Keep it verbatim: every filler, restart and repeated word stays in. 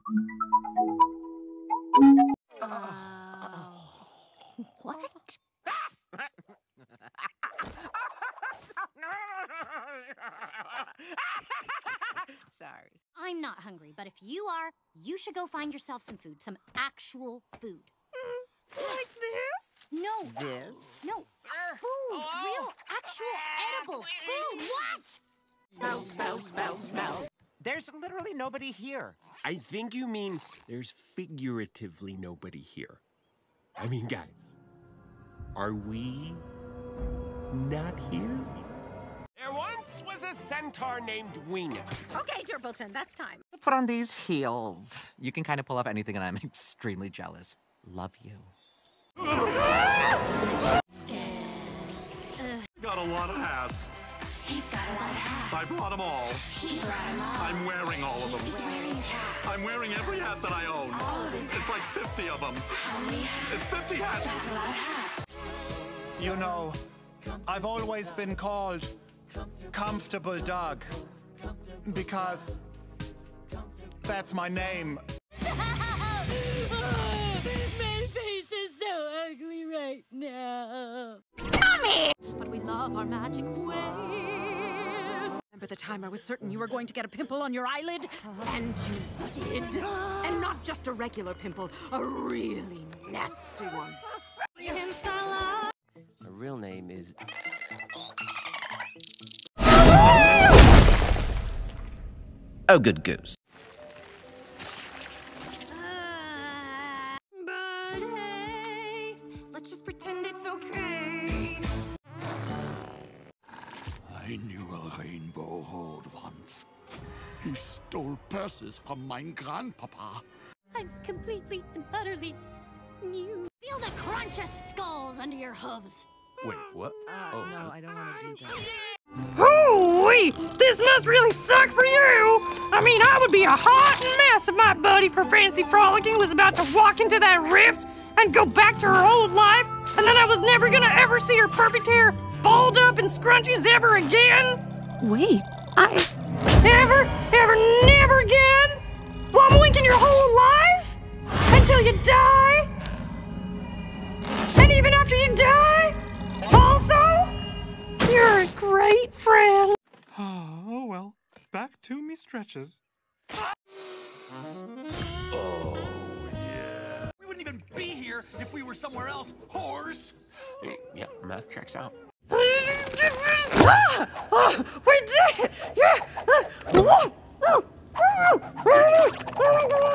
What? Sorry. I'm not hungry, but if you are, you should go find yourself some food, some actual food. Like this? No. This? No. Food. Real, actual, edible food. What? Smell, smell, smell, smell. There's literally nobody here. I think you mean there's figuratively nobody here. I mean, guys, are we not here? There once was a centaur named Weenus. Okay, Turpleton, that's time. Put on these heels. You can kind of pull off anything, and I'm extremely jealous. Love you. Got a lot of hats. He's got a lot of hats. I brought them all. He brought them all. I'm wearing all of them. He's wearing his hats. I'm wearing every hat that I own. All of his It's like fifty of them. How many hats? It's fifty hats. That's a lot of hats. You know, I've always been called Comfortable Doug because that's my name. My face is so ugly right now. Mommy! But we love our magic ways. Remember the time I was certain you were going to get a pimple on your eyelid? And you did. And not just a regular pimple, a really nasty one. Her real name is... Oh, good goose. But hey, let's just pretend it's okay. I knew a rainbow road once. He stole purses from my grandpapa. I'm completely and utterly new. Feel the crunch of skulls under your hooves. Wait, what? Uh, oh, no, I don't want to do that. Hooey! This must really suck for you! I mean, I would be a hot mess if my buddy for fancy frolicking was about to walk into that rift and go back to her old life, and then I was never gonna ever see her perfect hair balled up in scrunchies ever again! Wait, I... Ever, ever, never again? One wink in your whole life? Until you die? And even after you die? Also? You're a great friend. Oh, well, back to me stretches. Oh, yeah. We wouldn't even be here if we were somewhere else, whores. Yeah, math checks out. Ah! Oh, we did it! Yeah!